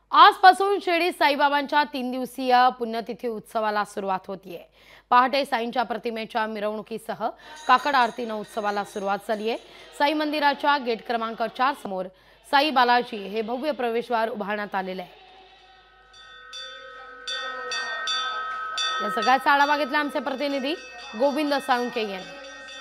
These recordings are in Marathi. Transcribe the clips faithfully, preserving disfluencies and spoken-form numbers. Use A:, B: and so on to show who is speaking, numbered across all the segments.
A: आजपासून शिर्डी साईबाबांच्या तीन दिवसीय पुण्यतिथी उत्सवाला सुरुवात होतीये। पहाटे साईंच्या प्रतिमेच्या मिरवणुकीसह काकड आरतीने उत्सवाला सुरुवात झाली आहे। साई मंदिराच्या गेट क्रमांक चार समोर साई बालाजी हे भव्य प्रवेशद्वार उभारण्यात आलेले आहे। या सगळ्याचा आढावा घेतला आमचे प्रतिनिधी गोविंद साळुंके यांनी।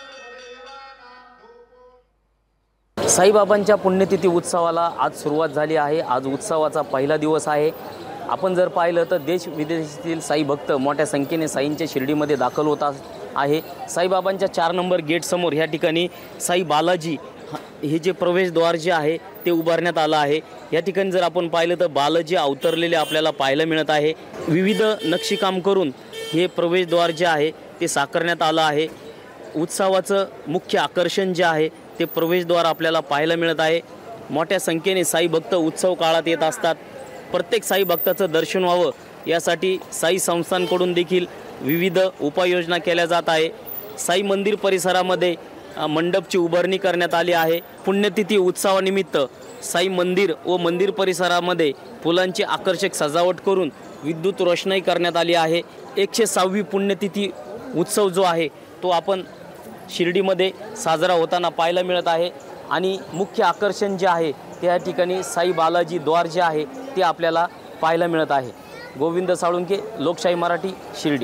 B: साईबाबांच्या पुण्यतिथी उत्सवाला आज सुरुवात झाली आहे। आज उत्सवाचा पहिला दिवस आहे। आपण जर पाहिलं तर देश विदेशातील साई भक्त मोठ्या संख्येने साईंच्या शिर्डीमध्ये दाखल होत आहे। साईबाबांच्या चार नंबर गेट समोर या ठिकाणी साई बालाजी हे जे प्रवेशद्वार जे आहे ते उभारण्यात आलं आहे। या ठिकाणी जर आपण पाहिलं तर बालाजी अवतरलेले आपल्याला पाहायला मिळत आहे। विविध नक्षीकाम करून हे प्रवेशद्वार जे आहे ते साकारण्यात आलं आहे। उत्सवाचं मुख्य आकर्षण जे आहे ते प्रवेशद्वार आपल्याला पाहायला मिळत आहे। मोठ्या संख्येने साई भक्त उत्सव काळात येत असतात। प्रत्येक साई भक्ताचं दर्शन व्हावं यासाठी साई संस्थांकडून देखील विविध उपाययोजना केल्या जात आहे। साई मंदिर परिसरामध्ये मंडपची उभारणी करण्यात आली आहे। पुण्यतिथी उत्सवानिमित्त साई मंदिर व मंदिर परिसरामध्ये फुलांची आकर्षक सजावट करून विद्युत रोषणाई करण्यात आली आहे। एकशे सहावी पुण्यतिथी उत्सव जो आहे तो आपण शिर्डीमध्ये साजरा होताना पाहायला मिळत आहे आणि मुख्य आकर्षण जे आहे त्या ठिकाणी साई बालाजी द्वार जे आहे ते आपल्याला पाहायला मिळत आहे। गोविंद साळुंके, लोकशाही मराठी, शिर्डी।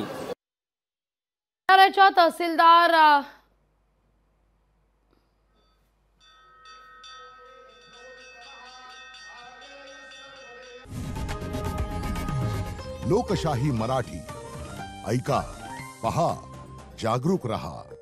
A: तहसीलदार
C: लोकशाही मराठी ऐका, पहा, जागरूक रहा।